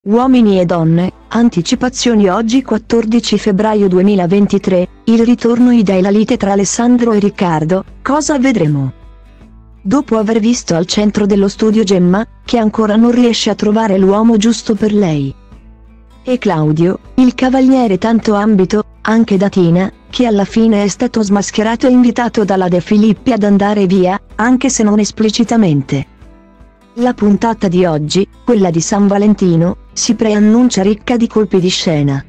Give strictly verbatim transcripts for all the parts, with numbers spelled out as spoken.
Uomini e donne, anticipazioni oggi quattordici febbraio duemilaventitré, il ritorno Ida e la lite tra Alessandro e Riccardo, cosa vedremo? Dopo aver visto al centro dello studio Gemma, che ancora non riesce a trovare l'uomo giusto per lei. E Claudio, il cavaliere tanto ambito, anche da Tina, che alla fine è stato smascherato e invitato dalla De Filippi ad andare via, anche se non esplicitamente. La puntata di oggi, quella di San Valentino, si preannuncia ricca di colpi di scena.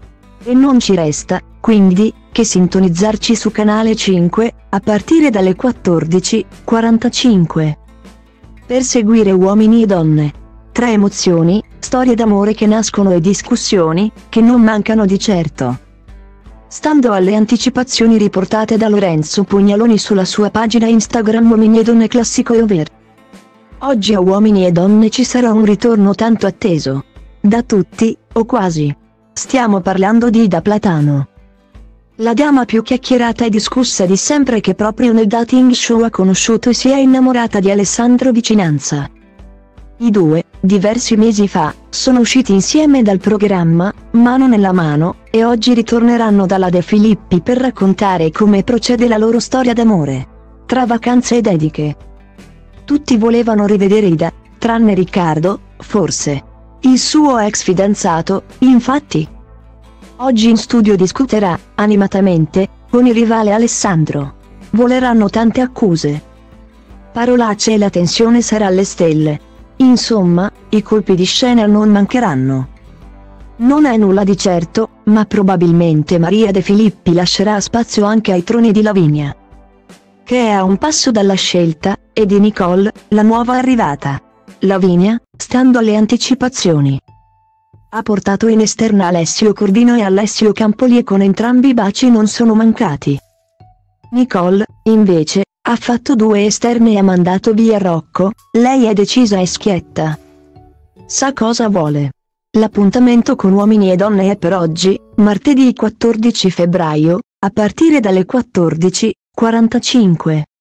E non ci resta, quindi, che sintonizzarci su Canale cinque, a partire dalle quattordici e quarantacinque. Per seguire Uomini e donne. Tre emozioni, storie d'amore che nascono e discussioni, che non mancano di certo. Stando alle anticipazioni riportate da Lorenzo Pugnaloni sulla sua pagina Instagram Uomini e donne classico e over. Oggi a Uomini e donne ci sarà un ritorno tanto atteso. Da tutti, o quasi. Stiamo parlando di Ida Platano. La dama più chiacchierata e discussa di sempre che proprio nel dating show ha conosciuto e si è innamorata di Alessandro Vicinanza. I due, diversi mesi fa, sono usciti insieme dal programma, Mano nella mano, e oggi ritorneranno dalla De Filippi per raccontare come procede la loro storia d'amore. Tra vacanze e dediche. Tutti volevano rivedere Ida, tranne Riccardo, forse. Il suo ex fidanzato, infatti. Oggi in studio discuterà, animatamente, con il rivale Alessandro. Voleranno tante accuse. Parolacce e la tensione sarà alle stelle. Insomma, i colpi di scena non mancheranno. Non è nulla di certo, ma probabilmente Maria De Filippi lascerà spazio anche ai troni di Lavinia, che è a un passo dalla scelta, e di Nicole, la nuova arrivata. Lavinia, stando alle anticipazioni, ha portato in esterna Alessio Cordino e Alessio Campoli e con entrambi i baci non sono mancati. Nicole, invece, ha fatto due esterne e ha mandato via Rocco, lei è decisa e schietta. Sa cosa vuole. L'appuntamento con Uomini e donne è per oggi, martedì quattordici febbraio, a partire dalle quattordici e quarantacinque.